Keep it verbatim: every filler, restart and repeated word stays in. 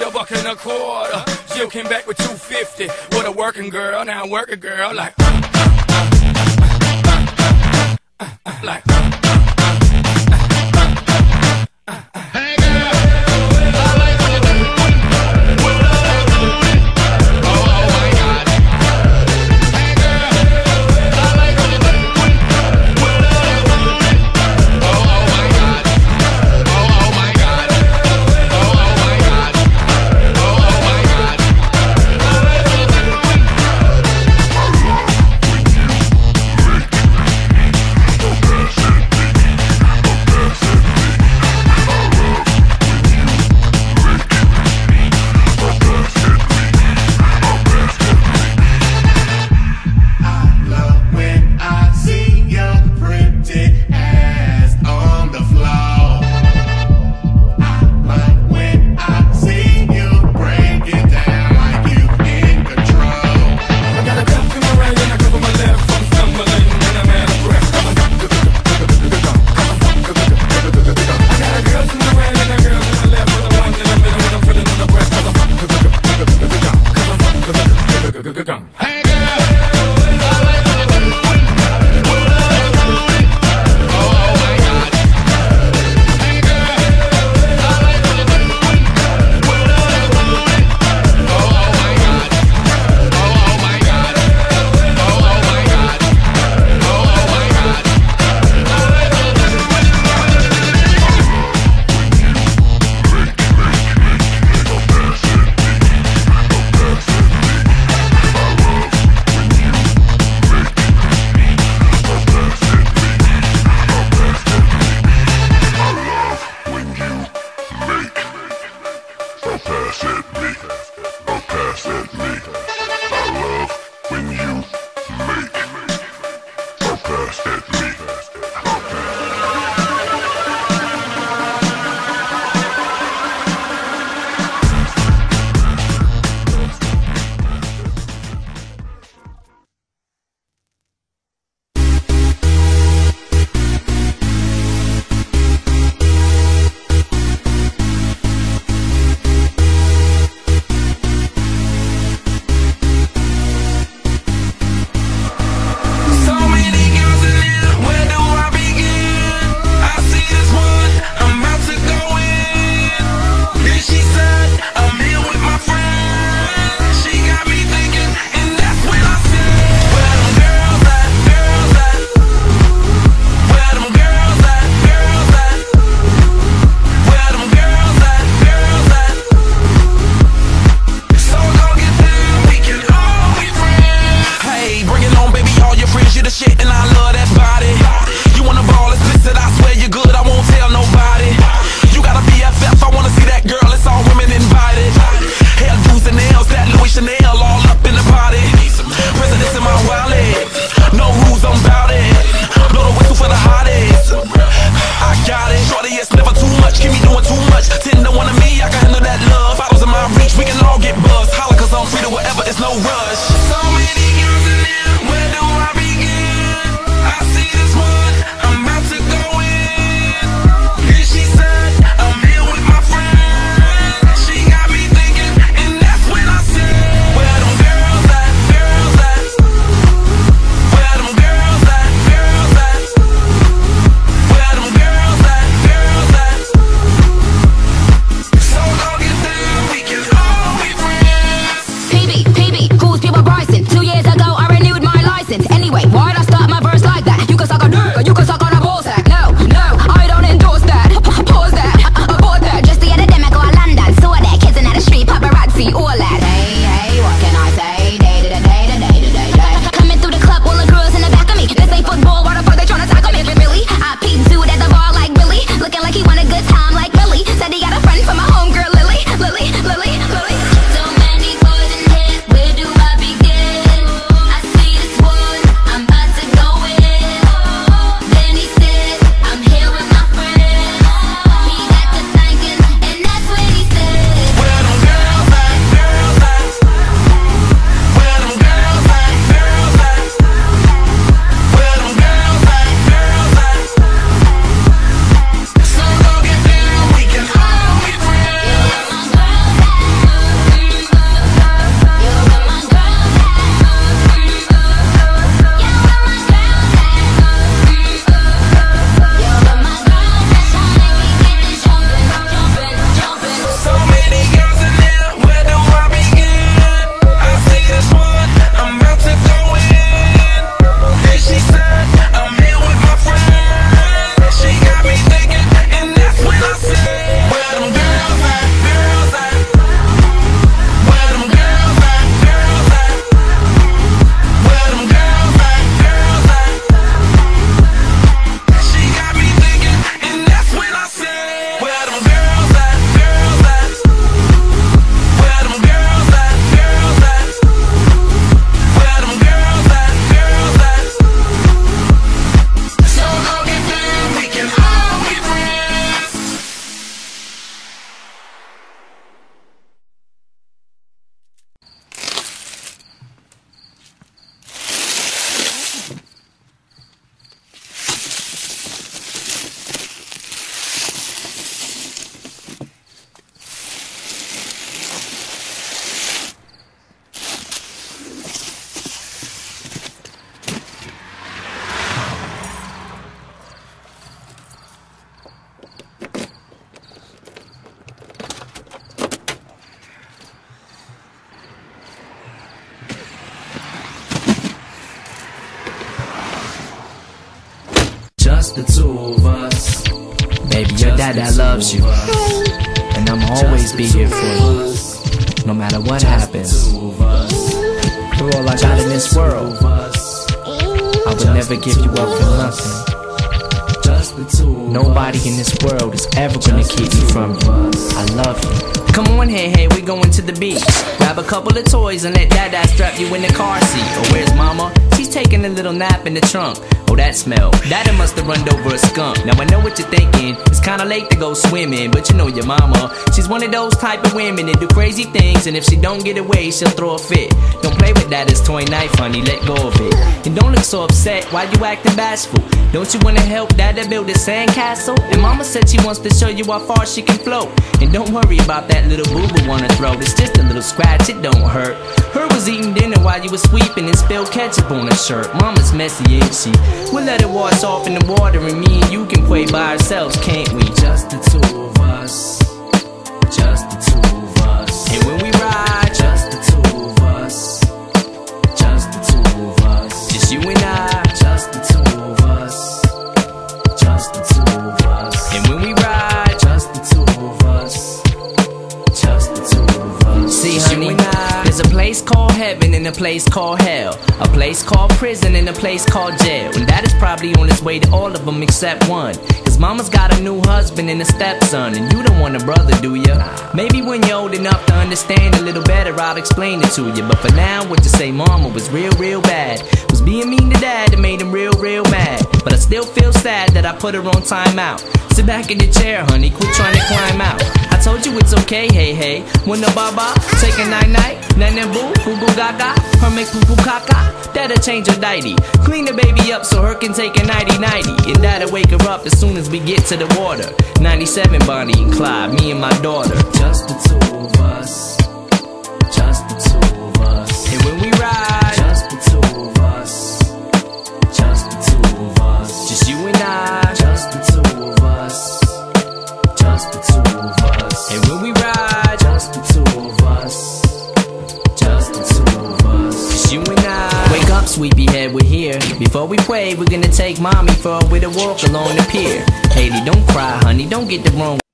a buck and a quarter. Jill came back with two fifty. With a working girl, now I'm working girl like. Like. the two of us. Baby, your dad loves you, and I'ma always be here for you, no matter what happens. You're all I got in this world. I would never give you up for nothing. Nobody in this world is ever gonna keep me from you. I love you. Come on, hey, hey, we going to the beach. Grab a couple of toys and let Dada strap you in the car seat. Oh, where's Mama? She's taking a little nap in the trunk. Oh, that smell. Dada must have run over a skunk. Now I know what you're thinking. It's kinda late to go swimming, but you know your mama. She's one of those type of women that do crazy things, and if she don't get away, she'll throw a fit. Don't play with Dada's toy knife, honey, let go of it. And don't look so upset, why you acting bashful? Don't you wanna help Dada build a sandcastle? And Mama said she wants to show you how far she can float. And don't worry about that little boo-boo on her throat. It's just a little scratch, it don't hurt. Her was eating dinner while you was sweeping and spilled ketchup on her shirt. Mama's messy, ain't she? We'll let it wash off in the water, and me and you can play by ourselves, can't we? Just the two of us. Just the two of us. And when we ride, just the two of us. Just the two of us. Just you and I. Just the two of us. Just the two of us. And when we ride, just the two of us. Just the two of us. See, honey, there's a place called heaven and a place called hell, a place called prison and a place called jail, and that is probably on its way to all of them except one. Cause Mama's got a new husband and a stepson, and you don't want a brother, do ya? Maybe when you're old enough to understand a little better, I'll explain it to you. But for now, what you say Mama was real, real bad. Was being mean to Dad that made him real, real mad. But I still feel sad that I put her on timeout. Sit back in the chair, honey, quit trying to climb out. I told you it's okay, hey, hey. When the baba, take a night-night. Nana boo, boo boo gaga. Her make poo poo caca. That'll change her diety. Clean the baby up so her can take a nighty-nighty. And that'll wake her up as soon as we get to the water. ninety-seven Bonnie and Clyde, me and my daughter. Just the two of us. Just the two of us. And when we ride, just the two of us. Just the two of us. Just you and I. Just the two of us. Just the two of us. And when we ride, just the two of us. Just the two of us. Just you and I. Wake up, sleepyhead, we're here. Before we pray, we're gonna take Mommy for a little walk along the pier. Haley, don't cry, honey, don't get the wrong